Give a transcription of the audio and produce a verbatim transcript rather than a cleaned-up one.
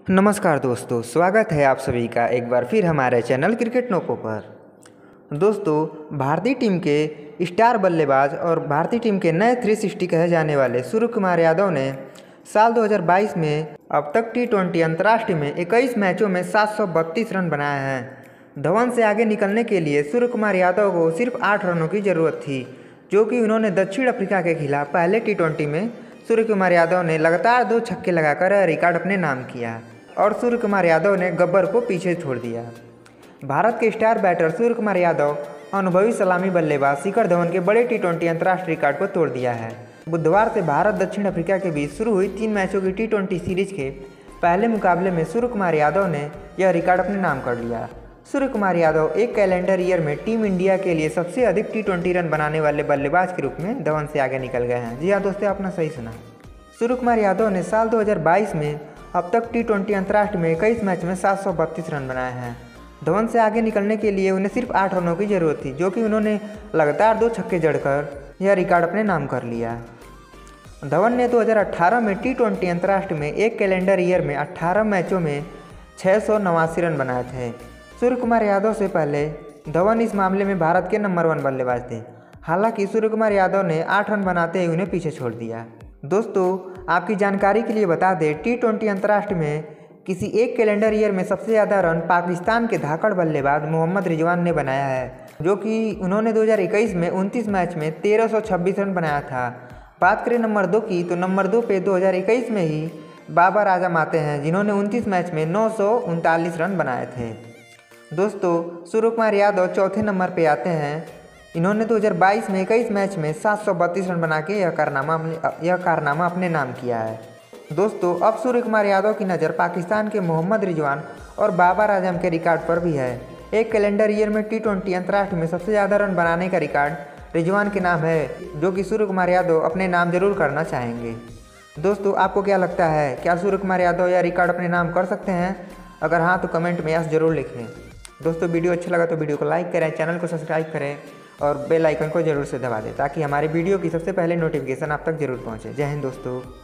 नमस्कार दोस्तों, स्वागत है आप सभी का एक बार फिर हमारे चैनल क्रिकेट नोको पर। दोस्तों, भारतीय टीम के स्टार बल्लेबाज और भारतीय टीम के नए थ्री सिक्सटी कहे जाने वाले सूर्य कुमार यादव ने साल दो हज़ार बाईस में अब तक टी ट्वेंटी अंतर्राष्ट्रीय में इक्कीस मैचों में सात सौ बत्तीस रन बनाए हैं। धवन से आगे निकलने के लिए सूर्य कुमार यादव को सिर्फ आठ रनों की ज़रूरत थी, जो कि उन्होंने दक्षिण अफ्रीका के खिलाफ पहले टी ट्वेंटी में सूर्य कुमार यादव ने लगातार दो छक्के लगाकर रिकॉर्ड अपने नाम किया और सूर्य कुमार यादव ने गब्बर को पीछे छोड़ दिया। भारत के star batter Suryakumar Yadav अनुभवी सलामी बल्लेबाज शिखर धवन के बड़े टी ट्वेंटी अंतर्राष्ट्रीय रिकॉर्ड को तोड़ दिया है। बुधवार से भारत दक्षिण अफ्रीका के बीच शुरू हुई तीन मैचों की टी ट्वेंटी सीरीज के पहले मुकाबले में सूर्य कुमार यादव ने यह रिकॉर्ड अपने नाम कर लिया। सूर्य कुमार यादव एक कैलेंडर ईयर में टीम इंडिया के लिए सबसे अधिक टी ट्वेंटी रन बनाने वाले बल्लेबाज के रूप में धवन से आगे निकल गए हैं। जी हाँ दोस्तों, आपने सही सुना। सूर्य कुमार यादव ने साल दो हज़ार बाईस में अब तक टी ट्वेंटी अंतर्राष्ट्रीय में इक्कीस मैच में सात सौ बत्तीस रन बनाए हैं। धवन से आगे निकलने के लिए उन्हें सिर्फ आठ रनों की ज़रूरत थी, जो कि उन्होंने लगातार दो छक्के जड़कर यह रिकॉर्ड अपने नाम कर लिया। धवन ने दो हज़ार अठारह में टी ट्वेंटी अंतर्राष्ट्रीय में एक कैलेंडर ईयर में अठारह मैचों में छः सौ नवासी रन बनाए थे। सूर्य कुमार यादव से पहले धवन इस मामले में भारत के नंबर वन बल्लेबाज थे। हालांकि सूर्य कुमार यादव ने आठ रन बनाते ही उन्हें पीछे छोड़ दिया। दोस्तों, आपकी जानकारी के लिए बता दें, टी ट्वेंटी अंतर्राष्ट्रीय में किसी एक कैलेंडर ईयर में सबसे ज़्यादा रन पाकिस्तान के धाकड़ बल्लेबाज मोहम्मद रिजवान ने बनाया है, जो कि उन्होंने दो हज़ार इक्कीस में उनतीस मैच में तेरह सौ छब्बीस रन बनाया था। बात करें नंबर दो की, तो नंबर दो पे दो हज़ार इक्कीस में ही बाबर आजम आते हैं, जिन्होंने उनतीस मैच में नौ सौ उनतालीस रन बनाए थे। दोस्तों, सूर्य कुमार यादव चौथे नंबर पर आते हैं। इन्होंने दो हज़ार बाईस में इक्कीस मैच में सात सौ बत्तीस रन बना के यह कारनामा यह कारनामा अपने नाम किया है। दोस्तों, अब सूर्य कुमार यादव की नज़र पाकिस्तान के मोहम्मद रिजवान और बाबर आजम के रिकॉर्ड पर भी है। एक कैलेंडर ईयर में टी ट्वेंटी अंतर्राष्ट्रीय में सबसे ज़्यादा रन बनाने का रिकॉर्ड रिजवान के नाम है, जो कि सूर्य कुमार यादव अपने नाम जरूर करना चाहेंगे। दोस्तों, आपको क्या लगता है, क्या सूर्य कुमार यादव यह रिकॉर्ड अपने नाम कर सकते हैं? अगर हाँ, तो कमेंट में यस जरूर लिखें। दोस्तों, वीडियो अच्छा लगा तो वीडियो को लाइक करें, चैनल को सब्सक्राइब करें और बेल आइकन को जरूर से दबा दें, ताकि हमारी वीडियो की सबसे पहले नोटिफिकेशन आप तक जरूर पहुंचे। जय हिंद दोस्तों।